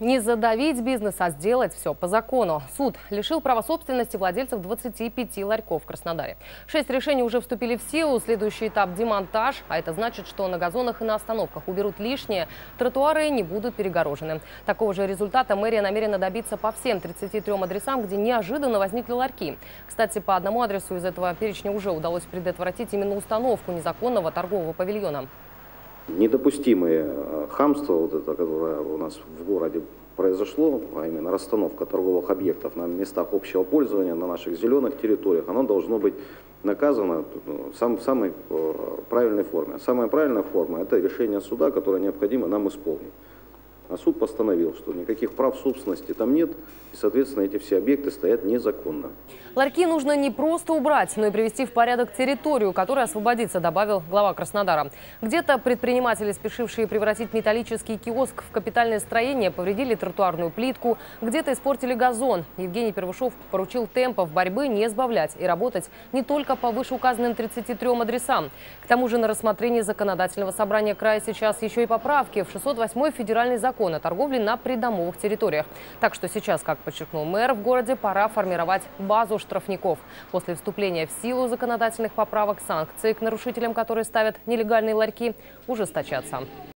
Не задавить бизнес, а сделать все по закону. Суд лишил права собственности владельцев 25 ларьков в Краснодаре. 6 решений уже вступили в силу. Следующий этап – демонтаж. А это значит, что на газонах и на остановках уберут лишнее. Тротуары не будут перегорожены. Такого же результата мэрия намерена добиться по всем 33 адресам, где неожиданно возникли ларьки. Кстати, по одному адресу из этого перечня уже удалось предотвратить именно установку незаконного торгового павильона. Недопустимое хамство, вот это, которое у нас в городе произошло, а именно расстановка торговых объектов на местах общего пользования, на наших зеленых территориях, оно должно быть наказано в самой правильной форме. Самая правильная форма – это решение суда, которое необходимо нам исполнить. А суд постановил, что никаких прав собственности там нет, и, соответственно, эти все объекты стоят незаконно. Ларьки нужно не просто убрать, но и привести в порядок территорию, которая освободится, добавил глава Краснодара. Где-то предприниматели, спешившие превратить металлический киоск в капитальное строение, повредили тротуарную плитку, где-то испортили газон. Евгений Первышов поручил темпов борьбы не сбавлять и работать не только по вышеуказанным 33 адресам. К тому же на рассмотрении законодательного собрания края сейчас еще и поправки в 608 федеральный закон о торговле на придомовых территориях. Так что сейчас, как подчеркнул мэр, в городе пора формировать базу штрафников. После вступления в силу законодательных поправок санкции к нарушителям, которые ставят нелегальные ларьки, ужесточатся.